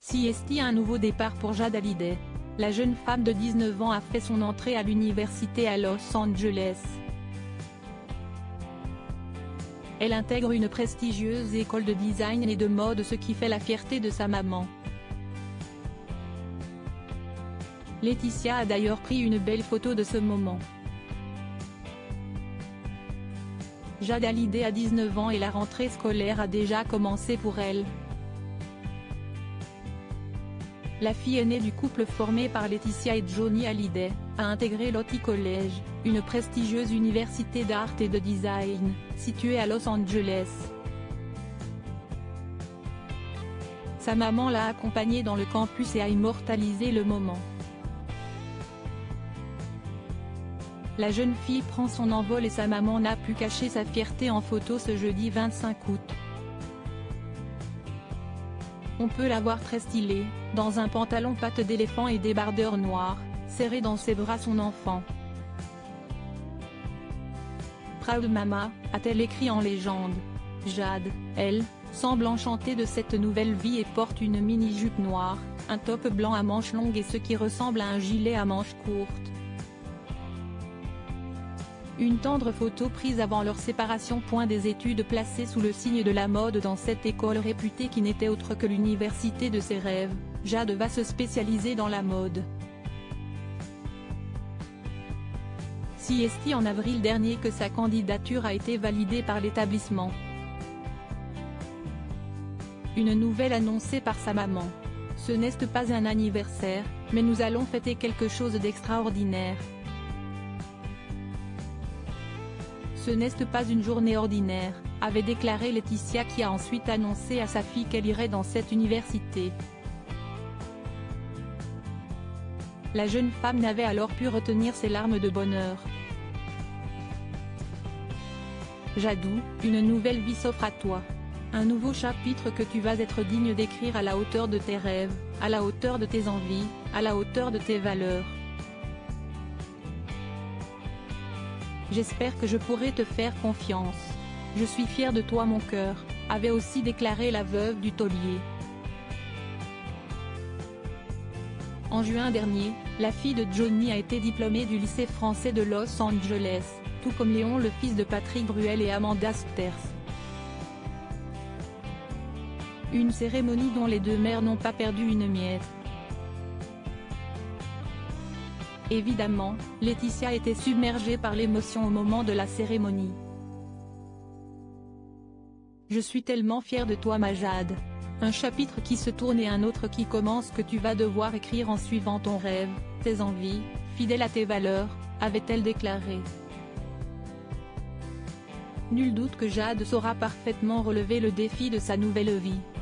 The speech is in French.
CST, un nouveau départ pour Jade Hallyday. La jeune femme de 19 ans a fait son entrée à l'université à Los Angeles. Elle intègre une prestigieuse école de design et de mode, ce qui fait la fierté de sa maman. Laetitia a d'ailleurs pris une belle photo de ce moment. Jade Hallyday a 19 ans et la rentrée scolaire a déjà commencé pour elle. La fille aînée du couple formé par Laetitia et Johnny Hallyday a intégré l'Ottie College, une prestigieuse université d'art et de design, située à Los Angeles. Sa maman l'a accompagnée dans le campus et a immortalisé le moment. La jeune fille prend son envol et sa maman n'a pu cacher sa fierté en photo ce jeudi 25 août. On peut la voir très stylée, dans un pantalon pattes d'éléphant et débardeur noir, serré dans ses bras son enfant. Proud Mama, a-t-elle écrit en légende. Jade, elle, semble enchantée de cette nouvelle vie et porte une mini-jupe noire, un top blanc à manches longues et ce qui ressemble à un gilet à manches courtes. Une tendre photo prise avant leur séparation. Des études placées sous le signe de la mode dans cette école réputée qui n'était autre que l'université de ses rêves, Jade va se spécialiser dans la mode. CST en avril dernier que sa candidature a été validée par l'établissement. Une nouvelle annoncée par sa maman. Ce n'est pas un anniversaire, mais nous allons fêter quelque chose d'extraordinaire. Ce n'est pas une journée ordinaire, avait déclaré Laetitia, qui a ensuite annoncé à sa fille qu'elle irait dans cette université. La jeune femme n'avait alors pu retenir ses larmes de bonheur. Jadou, une nouvelle vie s'offre à toi. Un nouveau chapitre que tu vas être digne d'écrire à la hauteur de tes rêves, à la hauteur de tes envies, à la hauteur de tes valeurs. J'espère que je pourrai te faire confiance. Je suis fière de toi mon cœur, avait aussi déclaré la veuve du taulier. En juin dernier, la fille de Johnny a été diplômée du lycée français de Los Angeles, tout comme Léon, le fils de Patrick Bruel et Amanda Sters. Une cérémonie dont les deux mères n'ont pas perdu une miette. Évidemment, Laetitia était submergée par l'émotion au moment de la cérémonie. Je suis tellement fière de toi ma Jade. Un chapitre qui se tourne et un autre qui commence que tu vas devoir écrire en suivant ton rêve, tes envies, fidèle à tes valeurs, avait-elle déclaré. Nul doute que Jade saura parfaitement relever le défi de sa nouvelle vie.